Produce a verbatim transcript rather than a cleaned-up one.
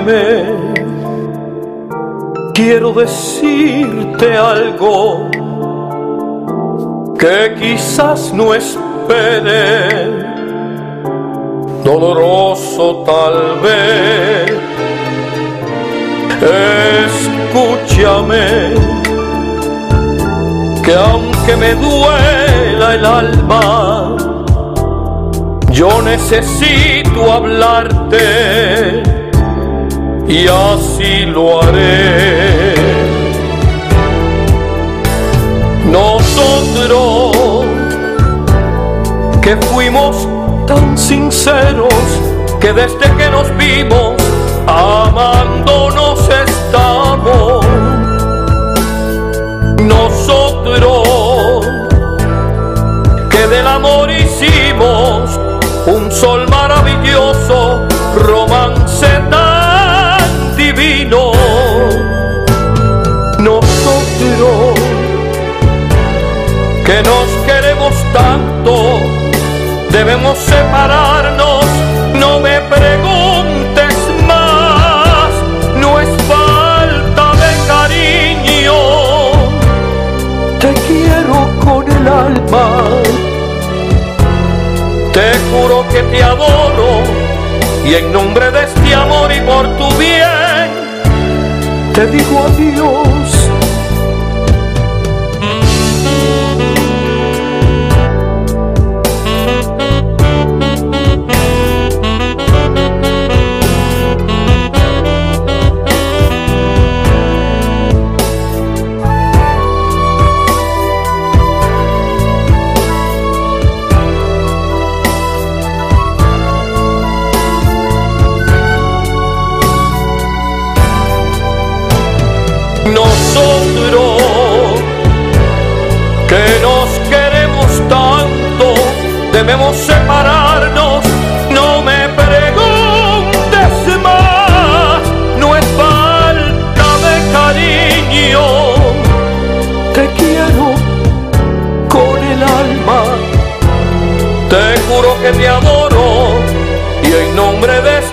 Óyeme, quiero decirte algo que quizás no espere, doloroso tal vez. Escúchame, que aunque me duela el alma, yo necesito hablarte y así lo haré. Nosotros que fuimos tan sinceros, que desde que nos vimos amándonos estamos. Nosotros que del amor hicimos un sol maravilloso, romance tan divino. Nosotros que nos queremos tanto, debemos separarnos. No me preguntes más, no es falta de cariño. Te quiero con el alma, te juro que te adoro, y en nombre de este amor y por tu bien, te digo adiós. Nosotros que nos queremos tanto, debemos separarnos. No me preguntes más, no es falta de cariño. Te quiero con el alma, te juro que te adoro, y en nombre de